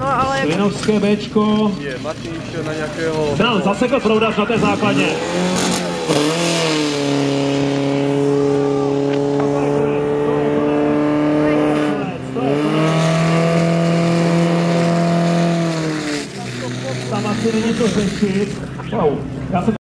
No, ale Klinovské Bčko. Je, Martin šel na nějakého... Dal, zasekl proudař na té základně. Tam asi není to řešit. Wow. Já jsem